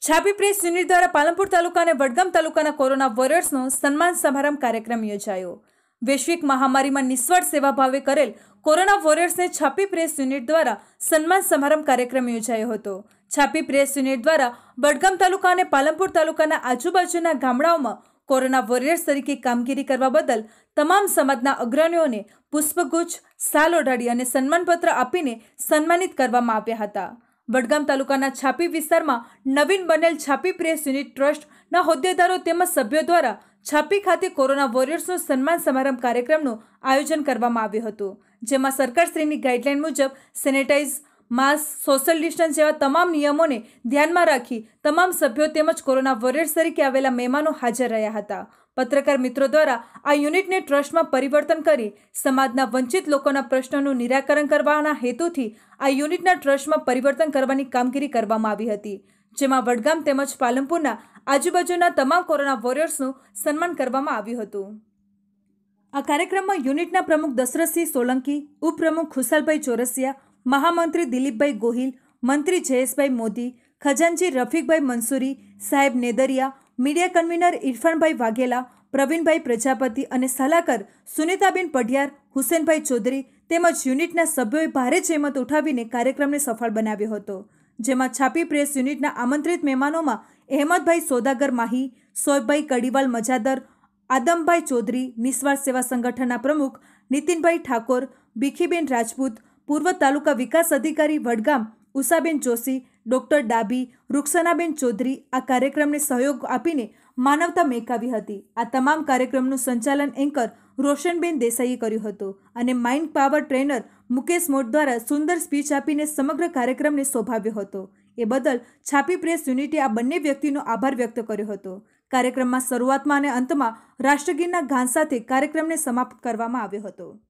छापी press unit द्वारा पालनपुर तालुका और वडगाम तालुकाना कोरोना वॉरियर्सनो सन्मान समारंभ कार्यक्रम योजायो। वैश्विक महामारी में निस्वार्थ सेवा भावे करेल कोरोना वॉरियर्स ने छापी प्रेस यूनिट द्वारा सन्मान समारंभ कार्यक्रम योजायो हतो। छापी प्रेस यूनिट द्वारा वडगाम तालुका और पालनपुर तालुकाना आजूबाजूना गामडाओमां कोरोना वॉरियर्स तरीके कामगीरी करवा बदल तमाम समाजना अग्रणीओने पुष्पगुच्छ, साल ओढाड़ी और सन्मानपत्र आपीने सन्मानित करवामां आव्या हता। वडगाम तालुकाना छापी विस्तार में नवीन बनेल छापी प्रेस यूनिट ट्रस्ट ना होद्देदारों तेमज सभ्यों द्वारा छापी खाते कोरोना वॉरियर्सनो सन्मान समारंभ कार्यक्रमનું आयोजन करवामां આવ્યું હતું, જેમાં સરકારશ્રીની ગાઈડલાઈન મુજબ સેનેટાઈઝ, માસ્ક, સોશિયલ ડિસ્ટન્સ જેવા તમામ નિયમોને ધ્યાનમાં રાખી તમામ સભ્યો તેમજ કોરોના વોરિયર્સ તરીકે આવેલા મહેમાનો હાજર રહ્યા હતા। પત્રકાર મિત્રો દ્વારા આ યુનિટને ટ્રસ્ટમાં પરિવર્તન કરી સમાજના વંચિત લોકોના પ્રશ્નોનું નિરાકરણ કરવાના હેતુથી આ યુનિટના ટ્રસ્ટમાં પરિવર્તન કરવાની કામગીરી કરવામાં આવી હતી, જેમાં વડગામ તેમજ પાલનપુરના આજુબાજુના તમામ કોરોના વોરિયર્સનું સન્માન કરવામાં આવ્યું હતું। આ કાર્યક્રમમાં યુનિટના પ્રમુખ દશરથસિંહ સોલંકી, ઉપપ્રમુખ ખુશાલભાઈ ચોરસિયા, महामंत्री दिलीपभाई गोहिल, मंत्री जयेशभाई मोदी, खजानची रफीकभाई मंसूरी, साहेब नेदरिया, मीडिया कन्वीनर इरफानभाई वाघेला, प्रवीणभाई प्रजापति और सलाहकार सुनीताबेन पढ़ियार, हुसेनभाई चौधरी तेमज यूनिटना सभ्योए भारे जहमत उठावीने कार्यक्रमने सफल बनाव्यो हतो, जेमां छापी प्रेस यूनिटना आमंत्रित मेहमानोमां अहमदभाई सौदागर माही, सोएबभाई कड़ीवाल मजादर, आदमभाई चौधरी, निस्वार्थ सेवा संगठनना प्रमुख नितिनभाई ठाकोर, भीखीबेन राजपूत, पूर्व तालुका विकास अधिकारी वडगाम उषाबेन जोशी, डॉक्टर डाबी, रुक्सानाबेन चौधरी आ कार्यक्रम ने सहयोग आपीने मानवता मेकावी हती। आ तमाम कार्यक्रमનું संचालन एंकर रोशनबेन देसाईए कर्युं हतुं अने माइंड पावर ट्रेनर मुकेश मोट द्वारा सुंदर स्पीच आपीने समग्र कार्यक्रमने शोभाव्यो हतो। ए बदल छापी प्रेस यूनिटे आ बंने व्यक्तिनो आभार व्यक्त कर्यो हतो। कार्यक्रममां शरूआतमां अने अंतमां राष्ट्रगीतना गान साथे कार्यक्रमने समाप्त करवामां આવ્યો હતો।